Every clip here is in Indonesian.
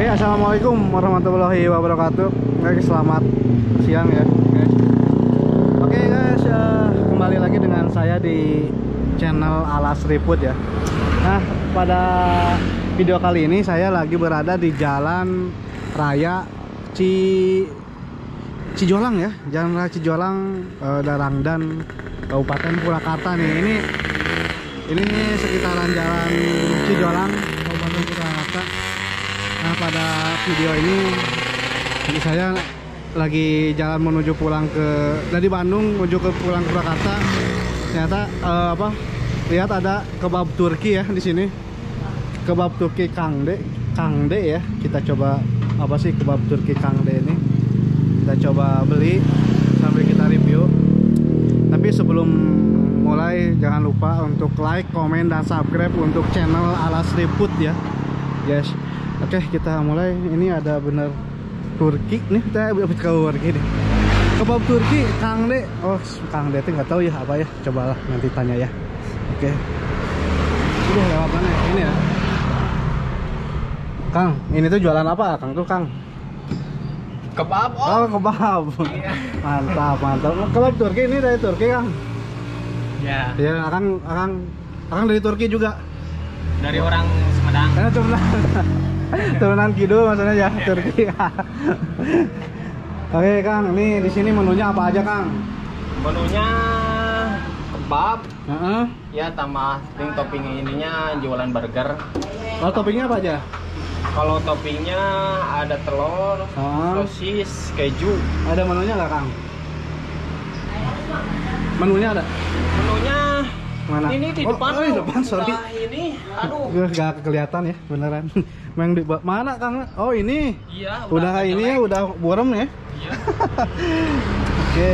Oke, assalamualaikum warahmatullahi wabarakatuh. Guys, selamat siang ya, guys. Oke guys, kembali lagi dengan saya di channel Alas Riput ya. Nah, pada video kali ini saya lagi berada di Jalan Raya Cijolang ya, Jalan Raya Cijolang, Darangdan, Kabupaten Purwakarta nih. Ini sekitaran Jalan Cijolang, Kabupaten Purwakarta. Nah, pada video ini saya lagi jalan menuju pulang dari Bandung menuju ke pulang Purwakarta. Ternyata lihat ada kebab Turki ya di sini. Kebab Turki Kang De ya. Kita coba apa sih kebab Turki Kang De ini. Kita coba beli sambil kita review. Tapi sebelum mulai jangan lupa untuk like, komen, dan subscribe untuk channel Alas Riput ya, guys. Oke, kita mulai. Ini ada bener Turki nih, kita habis ke Turki nih. Kebab Turki Kang De. Oh, Kang De itu nggak tahu ya apa ya. Cobalah nanti tanya ya. Oke. Udah lewat mana ya? Ini ya. Kang, ini tuh jualan apa, Kang tuh, Kang? Kebab. Oh, kebab. Iya. Mantap. Kebab Turki ini dari Turki, Kang? Ya. Ya, Akang dari Turki juga. Dari orang Sumedang. Turunan kidul maksudnya ya, Turki. Oke, Kang, ini di sini menunya apa aja, Kang? Menunya kebab. Ya, Tambah topping ininya jualan burger. Oh, toppingnya apa aja? Kalau toppingnya ada telur, sosis, keju. Ada menunya nggak, Kang? Menunya ada? Menunya mana? ini di depan. Oh, di depan, sorry. Nah, ini, aduh. Gak kelihatan ya, beneran. Memang di mana, Kang? Oh, ini. Iya, udah ini ya, udah burem ya. Iya. Oke.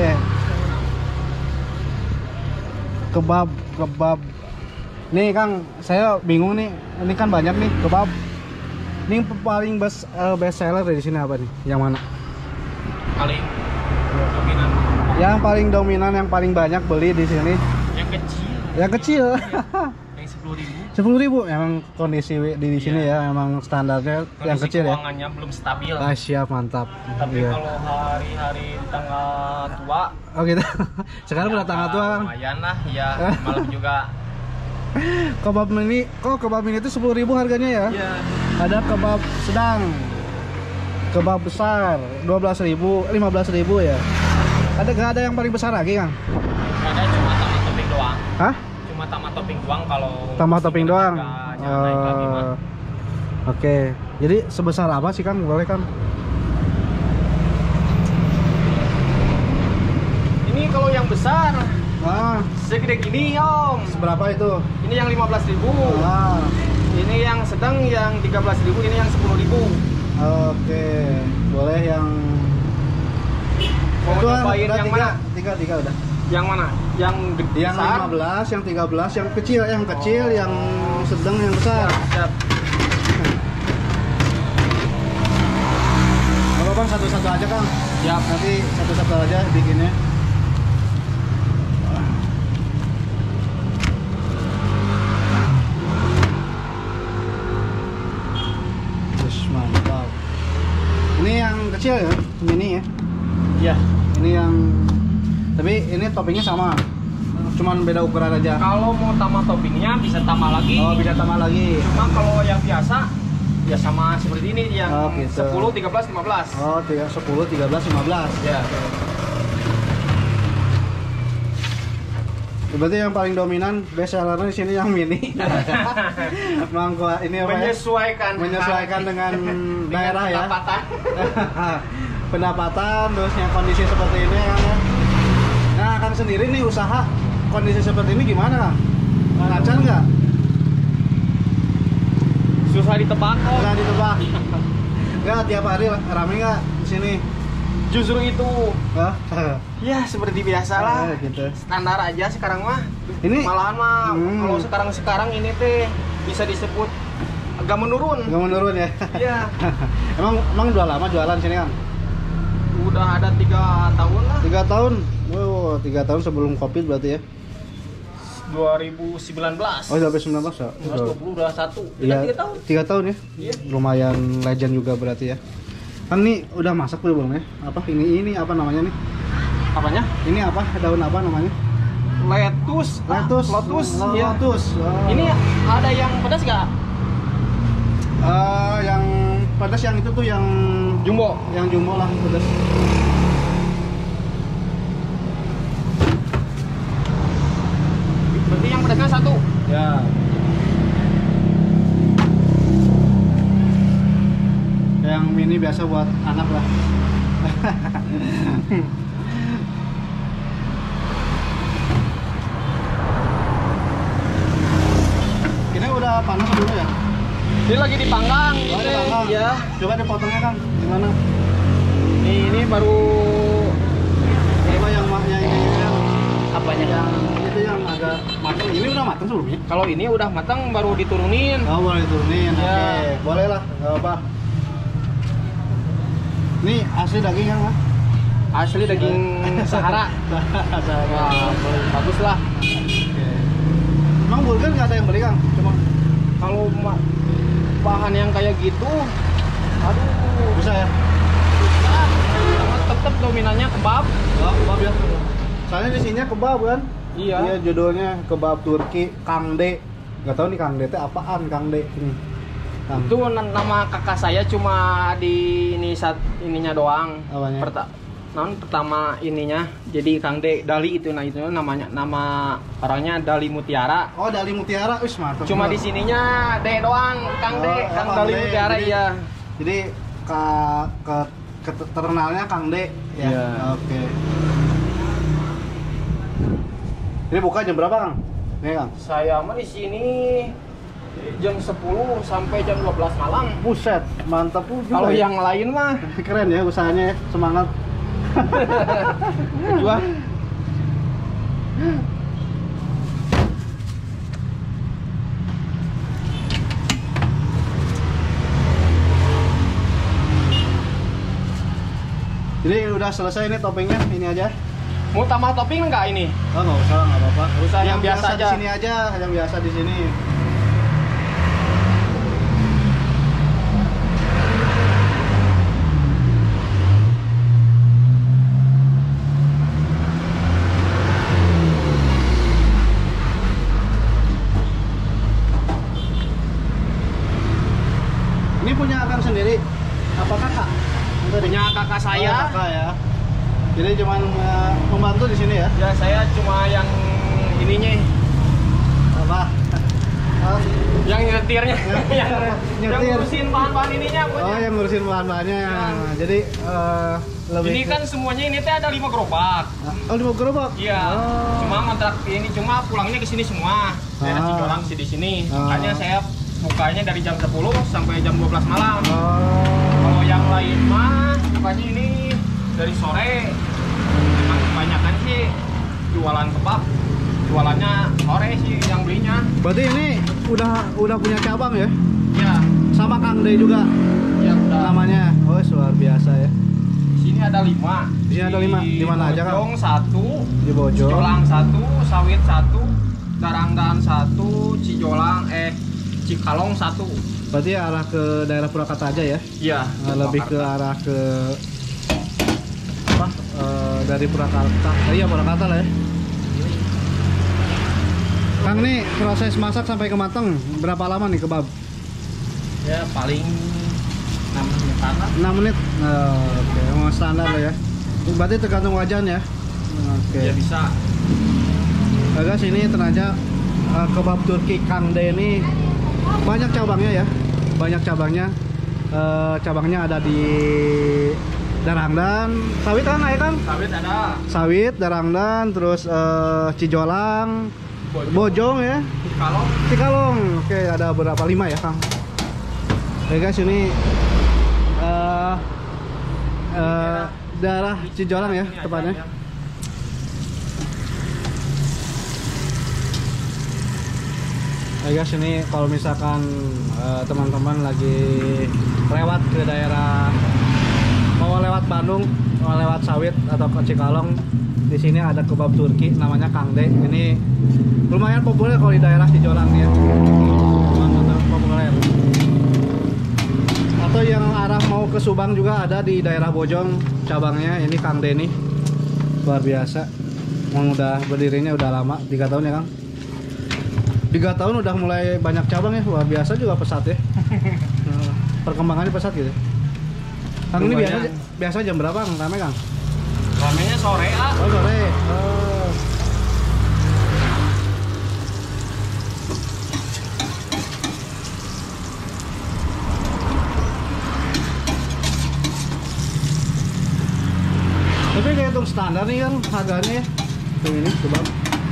Kebab. Nih, Kang, saya bingung nih. Ini kan banyak nih kebab. Ini paling best seller di sini apa nih? Yang mana? Paling dominan. Yang paling dominan, yang paling banyak beli di sini. Yang kecil. Yang kecil. Yang 10.000. 10.000 emang kondisi di sini ya, emang standarnya Kondisi yang kecil ya. Keuangannya belum stabil. Ah, siap, mantap. Tapi Iya. kalau hari-hari tanggal tua, Oh gitu. Sekarang udah tanggal tua, Kang. lumayan lah, ya. Malam juga. Kebab mini itu 10.000 harganya ya. Iya. Ada kebab sedang, kebab besar 12.000, 15.000 ya. Gak ada yang paling besar lagi, Kang? Ada cuma tambah topping doang. Hah? Cuma tambah topping doang kalau. Tambah topping doang. Naik lagi, mah. Oke. Jadi sebesar apa sih, Kang? Boleh, Kang? Ini kalau yang besar segede gini, Om. Seberapa itu? Ini yang 15.000. Ini yang sedang yang 13.000, ini yang 10.000. Oke. Boleh yang Mau nyobain yang mana? Tiga udah. Yang mana? Yang Yang besar? 15, yang 13, yang kecil, yang sedang, yang besar. Siap. Kalau Bang satu-satu aja, Kang. Siap. Nanti satu-satu aja bikinnya. Terus mantap. Ini yang kecil ya, mini ya. Iya. Ini yang, tapi ini toppingnya sama, cuman beda ukuran aja. Kalau mau tambah toppingnya bisa tambah lagi. Oh, bisa tambah lagi. Cuma kalau yang biasa ya sama seperti ini yang gitu. 10, 13, 15. Oh, 10, 13, 15. Ya. Berarti yang paling dominan best sellernya di sini yang mini. Memang ini apa ya? Menyesuaikan dengan daerah ya. Pendapatan, terusnya kondisi seperti ini ya, Kang. Nah, Kang sendiri nih usaha kondisi seperti ini gimana, Kang? Lancar nggak? Susah ditebak kok. Nggak ditebak. Nggak, tiap hari rame nggak di sini? Justru itu. Hah? Ya seperti biasa lah. Gitu. Standar aja sekarang mah. Ini Malahan mah kalau sekarang ini teh bisa disebut agak menurun. nggak menurun ya? Iya. emang udah lama jualan sini, Kang? Udah ada 3 tahun lah. 3 tahun. Wow, 3 tahun sebelum Covid berarti ya. 2019. Oh, sampai 19 ya? 2020 udah 1. Iya, 3 tahun. 3 tahun ya? Iya. Lumayan legend juga berarti ya. Kan nih udah masak belum ya? Apa ini apa namanya nih? Apanya? Ini apa? Daun apa namanya? Lettuce. Lotus. Iya. Lotus. Oh. Ini ada yang pedas nggak? Yang pedas yang itu tuh yang Jumbo. Yang jumbo lah pedas. Berarti yang pedasnya 1. Ya. Yang mini biasa buat anak lah. Ini udah panas dulu ya? Ini lagi dipanggang. Oh, dipanggang. Iya. Coba dipotongnya Kang, gimana? Ini baru Coba yang ini yang apanya? yang itu yang agak matang. Ini udah matang sebelumnya? Kalau ini udah matang baru diturunin. Oh, boleh turunin. Ya. Oke, boleh lah, nggak apa. Ini asli daging kan, Mas? Asli daging Sahara. Wah, bagus lah. Oke. Emang burger nggak ada yang beli Kang? Cuma Kalau bahan yang kayak gitu, aduh, bisa ya? susah. Tetap dominannya kebab. Oh, kebab ya. Soalnya di sininya kebab kan? Iya. Iya, judulnya kebab Turki Kang D. Nggak tahu nih Kang D itu apaan Kang D ini. Kang. Itu nama kakak saya cuma di ininya doang. Apanya? Pertama ininya jadi Kang D Dali itu namanya, nama orangnya Dali Mutiara. Oh, Dali Mutiara, wis mantap. Cuma di sininya D doang, Kang D, Oh, Kang Kang Dali D. Mutiara. Jadi- Iya. Jadi ke terkenalnya Kang D ya. Iya. Oke. Ini buka jam berapa Kang? Nih Kang. Saya mah di sini jam 10 sampai jam 12 malam. Buset, mantap juga. Kalau ya. yang lain mah Keren ya usahanya ya, semangat. jual. Jadi udah selesai ini toppingnya, ini aja. Mau tambah topping enggak ini? Oh nggak usah, nggak apa-apa. Nggak usah, yang biasa di aja. sini aja, yang biasa di sini. Ini punya Akang sendiri? Apa kakak? Punya kakak saya. Oh, kakak ya. Jadi cuman membantu di sini ya? Ya saya cuma yang ininya, Apa? yang nyetirnya, yang Nyetir. ngurusin bahan-bahan ininya. Oh, pokoknya. yang ngurusin bahan-bahannya. Ya. Jadi lebih Ini kan semuanya ini teh ada 5 gerobak. Oh, 5 gerobak? Iya. Oh. Cuma kontrak ini cuma pulangnya ke sini semua. Daerah Ah. Cijolang di sini. Ah. Makanya saya bukanya dari jam 10 sampai jam 12 malam. Oh. Kalau yang lain mah bukanya ini dari sore. Memang kebanyakan sih jualan kebab. Jualannya sore sih yang belinya. Berarti ini udah punya cabang ya? Ya, Sama Kang D juga ya udah. namanya. Oh, luar biasa ya. Di sini ada 5. Di sini ada 5. Di mana aja, Kang? Bojong 1, Di Bojong. Cijolang 1, Sawit 1, Darangdan 1, Cikalong 1. Berarti arah ke daerah Purwakarta aja ya? Iya. Lebih ke arah ke apa? Dari Purwakarta. Iya, Purwakarta lah ya. Kang, nih proses masak sampai ke matang berapa lama nih kebab? Ya paling 6 menitan lah. 6 menit. Oke, emang standar lah ya. Berarti tergantung wajan ya. Oke. Ya bisa. Nah, guys, ini ternyata kebab Turki Kang D ini banyak cabangnya ya. Banyak cabangnya. Cabangnya ada di Darangdan, Sawit kan ya kan? Sawit ada. Sawit, Darangdan, terus Cijolang, Bojong ya. Cikalong. Cikalong. Oke, ada berapa? 5 ya, Kang? Oke guys, ini daerah Cijolang ya tepatnya. Oke guys, ini kalau misalkan teman-teman lagi lewat ke daerah, mau lewat Bandung, mau lewat Sawit atau ke Cikalong, Di sini ada kebab Turki namanya Kang De. Ini lumayan populer kalau di daerah Cijolang nih ya. Lumayan populer. Atau yang arah mau ke Subang juga ada di daerah Bojong cabangnya. Ini Kang De nih. Luar biasa. Emang udah berdirinya udah lama, 3 tahun ya Kang. 3 tahun udah mulai banyak cabang ya. Luar biasa juga pesat ya. Perkembangannya pesat gitu. Kang ini biasa jam berapa Kang? Rame Kang? Ramenya sore ah. Oh sore. Oh. Tapi kayak untuk standar nih kan harganya ya. Tuh ini kebab.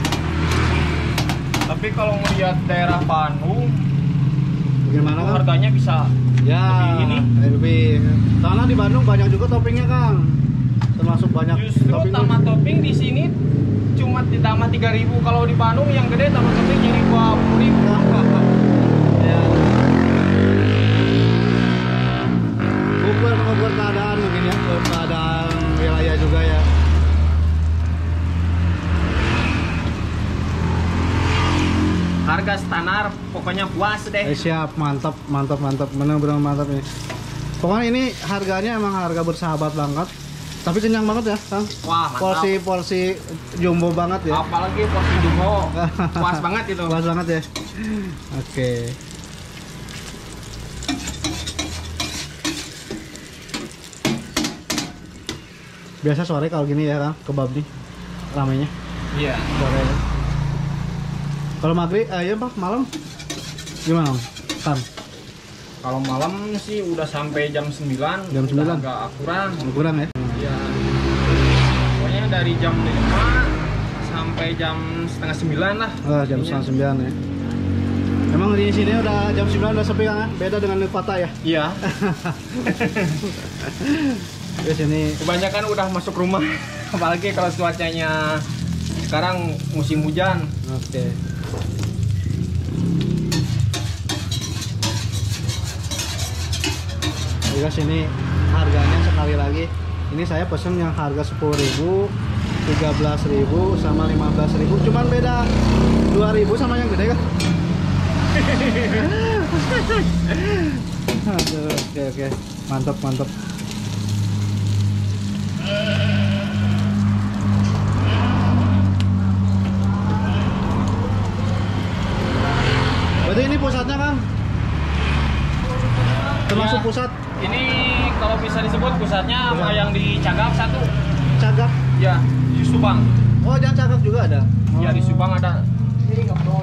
Tapi kalau melihat daerah Bandung, Bagaimana Kang? harganya bisa Ya, lebih. Karena di Bandung banyak juga toppingnya Kang. Termasuk banyak justru tambah topping di sini cuma ditambah 3.000. Kalau di Bandung yang gede tambah topping jadi 20.000. Ya. Ukur keadaan mungkin ya, keadaan wilayah juga ya. Harga standar pokoknya puas deh. Siap, mantap, benar-benar mantap nih. Pokoknya ini harganya emang harga bersahabat banget. Tapi kenyang banget ya, Kang. Wah, mantap. Porsi jumbo banget ya. Apalagi porsi jumbo. Puas banget itu. Puas banget ya. Oke. Biasa sore kalau gini ya, Kang, kebab nih. Ramenya. Iya. Sore. Kalau maghrib, ya Pak, malam gimana, Kang? Kalau malam sih udah sampai jam 9. Jam 9? Udah agak kurang. Kurang ya? Iya. Pokoknya dari jam 5 sampai jam setengah 9 lah. Jam setengah 9 ya. Emang di sini udah jam 9 udah sepi Kang? Beda dengan Kota ya? Iya. Di sini Kebanyakan udah masuk rumah. Apalagi kalau cuacanya sekarang musim hujan. oke. Juga sini harganya sekali lagi. Ini saya pesen yang harga 10.000, 13.000 sama 15.000. Cuman beda 2.000 sama yang gede kan? Aduh, oke. Mantap. Berarti ini pusatnya Kang? Termasuk Ya. pusat? Ini kalau bisa disebut pusatnya sama yang di Cagap satu. Cagap? Ya, di Subang. Oh, jangan Cagap juga ada? Ya di Subang ada. Ini ngobrol.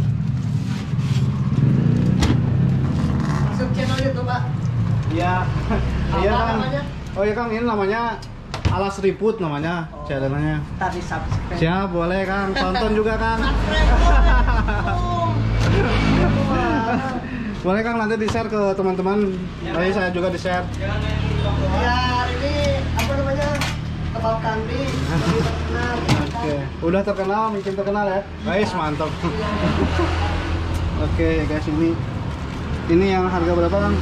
Masuk channel YouTube, Pak. Iya. Iya Apa Kang. namanya? Oh iya Kang, ini namanya Alas Riput namanya, channelnya. Tadi subscribe. Siap, boleh Kang. Tonton juga Kang. Boleh Kang, nanti di-share ke teman-teman. Nanti saya juga di-share. Ya, ini apa namanya? Kebab kambing. Lebih terkenal. Oke, udah terkenal, makin terkenal ya. Guys, mantap. Oke, guys, ini yang harga berapa Kang?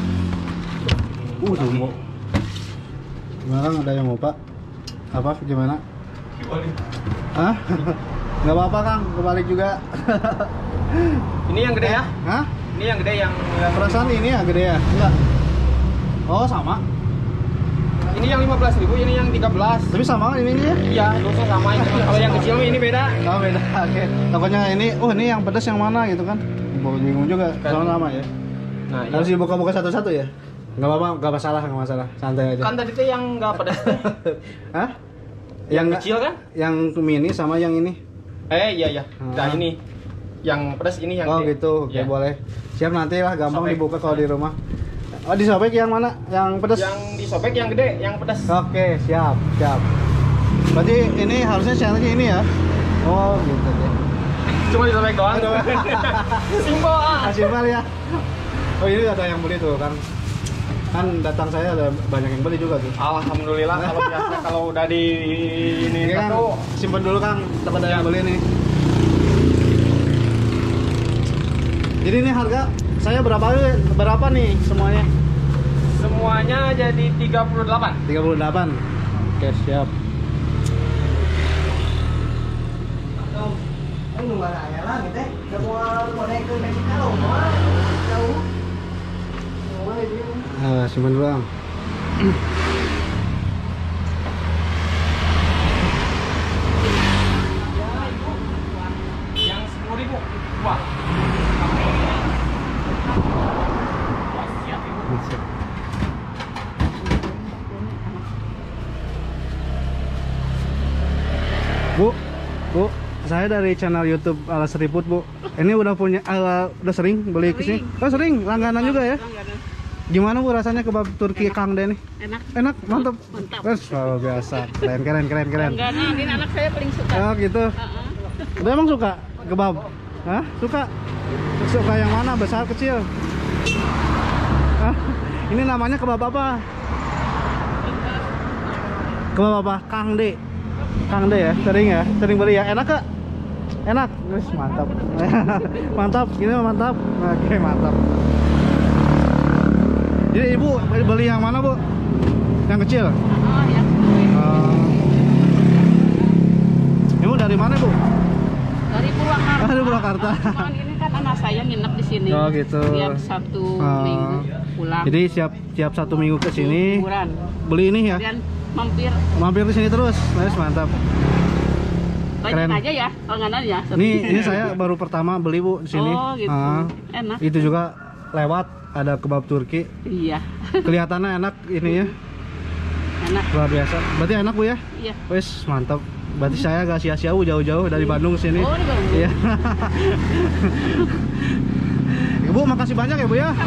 Jumbo. Gimana Kang, ada yang mau Pak? Apa gimana? Hah? Nggak apa-apa Kang, kebalik juga. Ini yang gede ya? Hah? Ini yang gede yang Perasaan ini ya gede ya? Enggak. Oh, sama. ini yang 15.000, ini yang 13. Tapi sama kan ini ya? Iya, dosnya sama. Kalau yang kecil ini beda. Oh, beda. Oke. Takutnya ini, ini yang pedas yang mana gitu kan? Bingung juga. Sama ya. Nah, iya. Harus dibuka-buka satu-satu ya? Nggak apa-apa, nggak masalah. Santai aja. Kan tadi tuh yang nggak pedas tuh. Hah? Yang kecil kan? Yang mini sama yang ini. Iya. Nah, ini yang pedas, ini yang Oh gede. gitu, oke Iya. boleh. Siap, nanti lah gampang Sobek. dibuka kalau di rumah. Oh, disobek yang mana? Yang pedas? Yang disobek yang gede, yang pedas. Oke, siap. Berarti ini harusnya channelnya ini ya? Oh gitu deh. Cuma disobek doang. Simpel ah. Simpel ya. Oh, ini ada yang beli tuh kan? Kan datang saya ada banyak yang beli juga tuh. Alhamdulillah kalau biasa kalau udah di ini Kan, satu simpen dulu Kang, takut ada yang Siap. beli nih. Jadi ini harga saya berapa nih semuanya? semuanya jadi 38. 38. Oke, siap. nunggu aja lah gitu. Udah mau naik ke Meksiko loh, jauh. Simpan dulu Ang. Yang 10.000. Wah. Wah, siap ibu. Bu, saya dari channel YouTube Ala Seriput, Bu. Ini udah punya, udah sering beli ke sini? Oh sering, langganan juga ya? Langganan. Gimana Bu rasanya kebab Turki Kang De nih? Enak. Enak, mantap. Mantap. Luar biasa, keren. Langganan, ini anak saya paling suka. Oh gitu. Udah emang suka kebab? Hah? Suka? Suka yang mana? Besar, kecil? Hah? Ini namanya kebab apa? Kebab apa? Kang De. Kang De ya? Sering beli ya? Enak gak? Enak? Wih, mantap. Mantap, ini mantap. Oke, mantap. Jadi ibu beli yang mana Bu? Yang kecil? Oh, ya. Ibu dari mana Bu? Dari Purwakarta. Dari Purwakarta. Cuman ini kan anak saya nginep di sini. Oh gitu. Tiap Sabtu Minggu pulang. Jadi tiap satu minggu ke sini liburan. beli ini ya? Dan Mampir di sini terus. Nice, mantap. banyak Keren. aja ya langganan ya. Ini saya baru pertama beli Bu di sini. Oh gitu. Enak. Itu juga lewat ada kebab Turki. Iya. Kelihatannya enak ini ya. Enak. Luar biasa. Berarti enak Bu ya? Iya. Wes, mantap. Berarti saya gak sia-sia Bu jauh-jauh dari Bandung ke sini. Oh, di Bandung. Iya. Ibu makasih banyak ya Bu ya.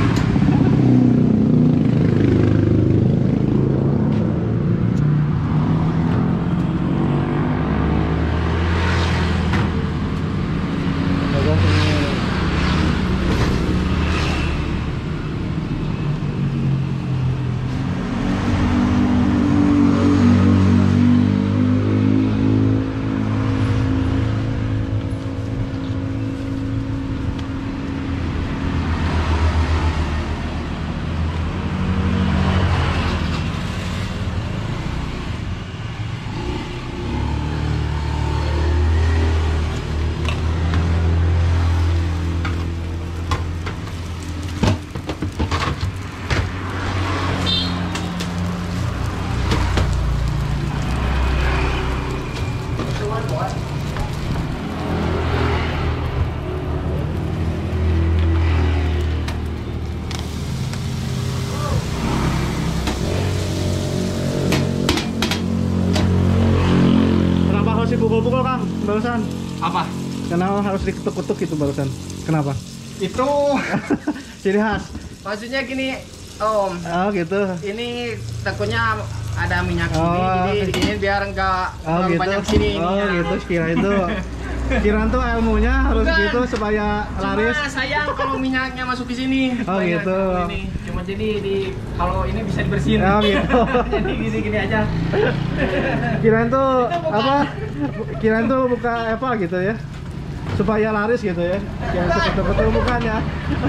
Pukul-pukul Kang barusan. Apa? Kenapa harus diketuk-ketuk itu barusan? Kenapa? Itu Ciri khas. maksudnya gini, Om. Oh gitu. Ini takutnya ada minyak Oh. sini, jadi biar enggak Oh terlalu gitu. banyak sini. Oh ininya. gitu. Kirain tuh ilmunya harus Bukan. gitu supaya laris. Cuma sayang kalau minyaknya masuk ke sini. Oh, Banyak gitu. ini. Cuma jadi kalau ini bisa dibersihin. Oh gitu. Jadi gini-gini aja. Kirain tuh Itu bukan. apa? Kirain tuh buka apa gitu ya? Supaya laris gitu ya. Yang betul-betul bukan ya.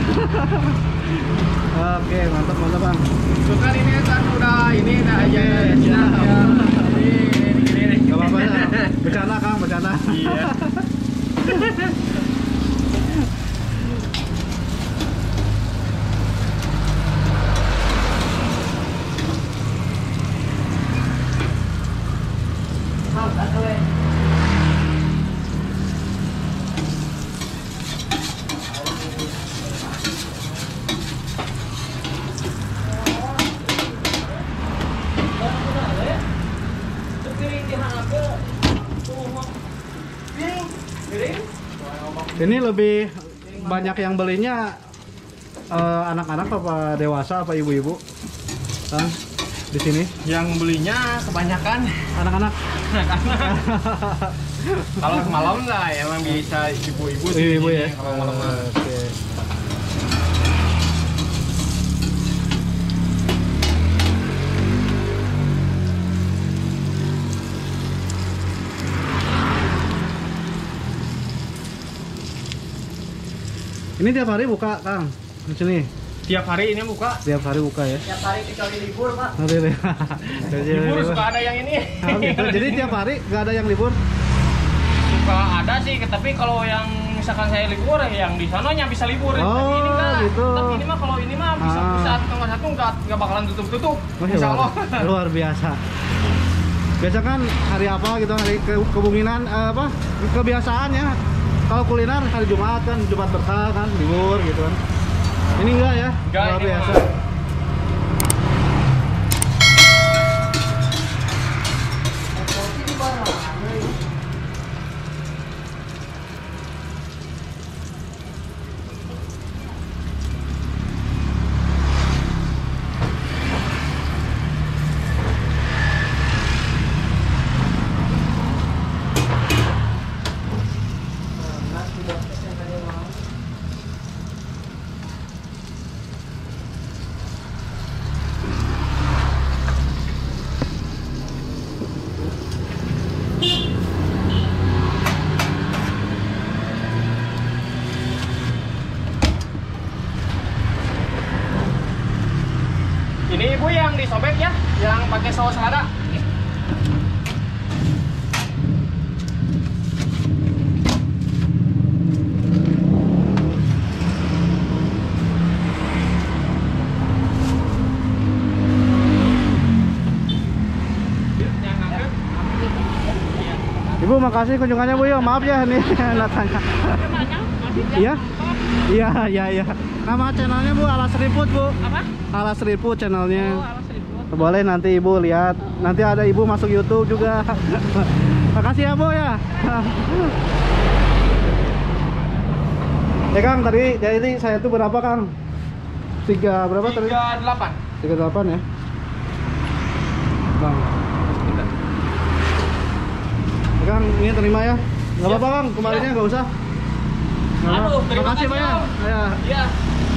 Oke, mantap Bang. Bukan ini kan udah ini udah aja Oke, Cina. siap. Ya. Ini. Gak apa-apa ya. Bercanda Kang, bercanda. Iya. Ini lebih banyak yang belinya anak-anak apa dewasa apa ibu-ibu? Kang, di sini Yang belinya kebanyakan anak-anak. kalau malam lah emang bisa ibu-ibu sih. Ibu ya. Kalau malam mah. Oke. Ini tiap hari buka, Kang. Di sini. Tiap hari ini buka. Tiap hari buka ya. Tiap hari kecuali libur, Pak. Nanti deh. Libur suka ada yang ini. Oh, gitu. Jadi tiap hari nggak ada yang libur? suka ada sih, tapi kalau yang misalkan saya libur, yang di sananya bisa libur. Oh, tapi ini enggak. gitu. Tapi ini mah kalau ini mah bisa tanggal 1 nggak bakalan tutup. Insya Allah. Luar biasa. Biasa kan hari apa gitu, hari kemungkinan apa kebiasaan ya. Kalau kuliner hari Jumat kan, Jumat berkah kan, libur gitu kan. Ini enggak ya? Enggak, luar ini biasa. mah. Ini ibu yang disobek ya, yang pakai saus lada. Ibu makasih kunjungannya Bu ya. Maaf ya nih datangnya. Iya? Iya. Nama channelnya Bu Alas Riput Bu. Apa? Alas Riput channelnya. Oh, alas ribut. Boleh nanti Ibu lihat. Nanti ada Ibu masuk YouTube juga. Makasih ya Bu ya. Ya Kang, tadi jadi saya tuh berapa Kang? 3 berapa tadi? 38. 38 ya. Bang. Ya, Kang, ini terima ya. Enggak apa-apa Kang, kembalinya enggak usah. Aduh, terima Makasih kasih, Pak ya. Om. Ya. Iya.